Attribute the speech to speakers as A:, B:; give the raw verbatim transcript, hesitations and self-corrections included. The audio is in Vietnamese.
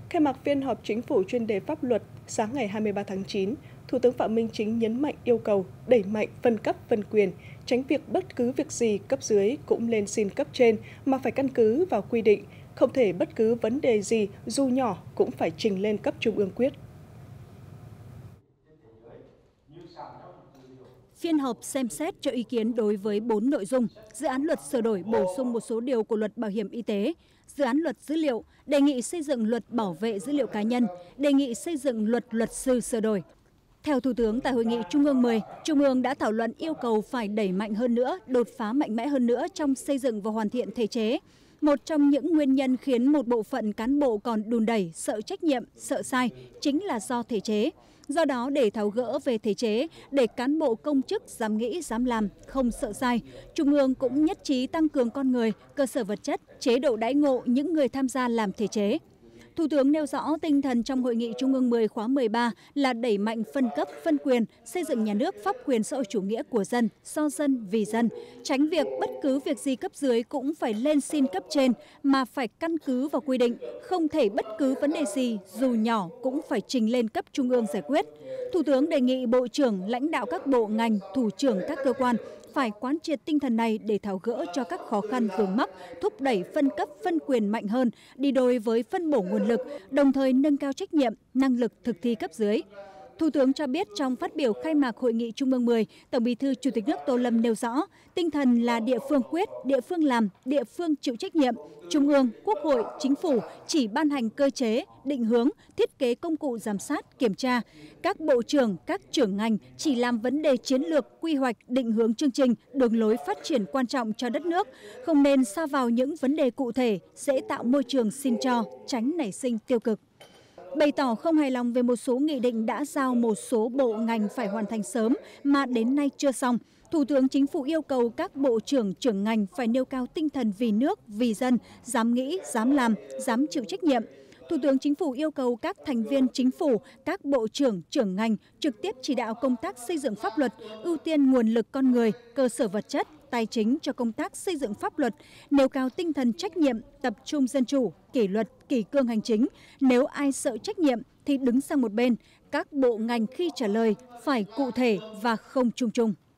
A: Khai mạc phiên họp chính phủ chuyên đề pháp luật sáng ngày hai mươi ba tháng chín, Thủ tướng Phạm Minh Chính nhấn mạnh yêu cầu đẩy mạnh phân cấp phân quyền, tránh việc bất cứ việc gì cấp dưới cũng lên xin cấp trên mà phải căn cứ vào quy định, không thể bất cứ vấn đề gì dù nhỏ cũng phải trình lên cấp trung ương quyết.
B: Phiên họp xem xét cho ý kiến đối với bốn nội dung: dự án luật sửa đổi bổ sung một số điều của luật bảo hiểm y tế, dự án luật dữ liệu, đề nghị xây dựng luật bảo vệ dữ liệu cá nhân, đề nghị xây dựng luật luật sư sửa đổi. Theo Thủ tướng, tại Hội nghị Trung ương mười, Trung ương đã thảo luận yêu cầu phải đẩy mạnh hơn nữa, đột phá mạnh mẽ hơn nữa trong xây dựng và hoàn thiện thể chế. Một trong những nguyên nhân khiến một bộ phận cán bộ còn đùn đẩy, sợ trách nhiệm, sợ sai chính là do thể chế. Do đó, để tháo gỡ về thể chế, để cán bộ công chức dám nghĩ, dám làm, không sợ sai, Trung ương cũng nhất trí tăng cường con người, cơ sở vật chất, chế độ đãi ngộ những người tham gia làm thể chế. Thủ tướng nêu rõ tinh thần trong Hội nghị Trung ương mười khóa mười ba là đẩy mạnh phân cấp, phân quyền, xây dựng nhà nước pháp quyền xã hội chủ nghĩa của dân, do dân, vì dân, tránh việc bất cứ việc gì cấp dưới cũng phải lên xin cấp trên mà phải căn cứ vào quy định, không thể bất cứ vấn đề gì dù nhỏ cũng phải trình lên cấp trung ương giải quyết. Thủ tướng đề nghị Bộ trưởng, lãnh đạo các bộ ngành, thủ trưởng các cơ quan phải quán triệt tinh thần này để tháo gỡ cho các khó khăn vướng mắc, thúc đẩy phân cấp phân quyền mạnh hơn, đi đôi với phân bổ nguồn lực, đồng thời nâng cao trách nhiệm, năng lực thực thi cấp dưới. Thủ tướng cho biết trong phát biểu khai mạc Hội nghị Trung ương mười, Tổng Bí thư Chủ tịch nước Tô Lâm nêu rõ, tinh thần là địa phương quyết, địa phương làm, địa phương chịu trách nhiệm. Trung ương, Quốc hội, Chính phủ chỉ ban hành cơ chế, định hướng, thiết kế công cụ giám sát, kiểm tra. Các bộ trưởng, các trưởng ngành chỉ làm vấn đề chiến lược, quy hoạch, định hướng chương trình, đường lối phát triển quan trọng cho đất nước, không nên sa vào những vấn đề cụ thể, dễ tạo môi trường xin cho, tránh nảy sinh tiêu cực. Bày tỏ không hài lòng về một số nghị định đã giao một số bộ ngành phải hoàn thành sớm mà đến nay chưa xong, Thủ tướng Chính phủ yêu cầu các bộ trưởng trưởng ngành phải nêu cao tinh thần vì nước, vì dân, dám nghĩ, dám làm, dám chịu trách nhiệm. Thủ tướng Chính phủ yêu cầu các thành viên Chính phủ, các bộ trưởng, trưởng ngành trực tiếp chỉ đạo công tác xây dựng pháp luật, ưu tiên nguồn lực con người, cơ sở vật chất, tài chính cho công tác xây dựng pháp luật, nêu cao tinh thần trách nhiệm, tập trung dân chủ, kỷ luật, kỷ cương hành chính. Nếu ai sợ trách nhiệm thì đứng sang một bên. Các bộ ngành khi trả lời phải cụ thể và không chung chung.